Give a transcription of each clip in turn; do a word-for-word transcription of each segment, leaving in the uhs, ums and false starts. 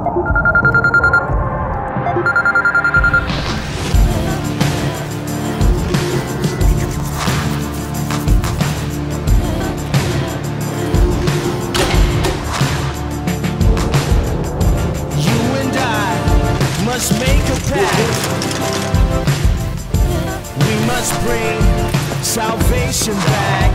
Must make a pact. We must bring salvation back.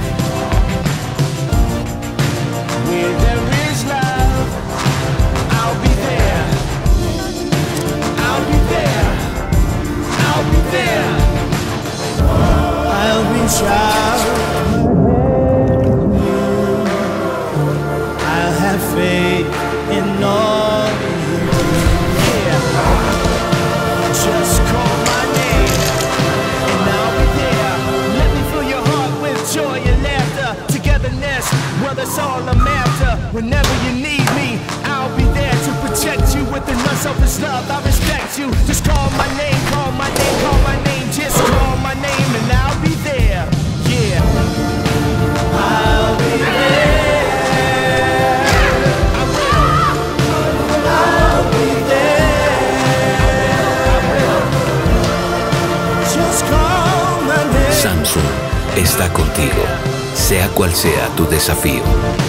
Where there is love, I'll be there. I'll be there. I'll be there. I'll reach out. I'll have faith in all. Just call my name, and I'll be there. Let me fill your heart with joy and laughter. Togetherness, well, that's all I'm after. Whenever you need me, I'll be there to protect you with an unselfish love. I respect you. Just call my name, call my name, call my name. Just call my name, and I'll be there. Yeah, I'll be there. Samsung está contigo, sea cual sea tu desafío.